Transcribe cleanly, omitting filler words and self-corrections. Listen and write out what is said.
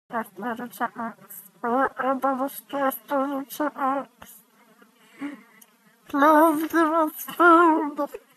Just little chipmunks. We're the stressed little chipmunks. Love the food.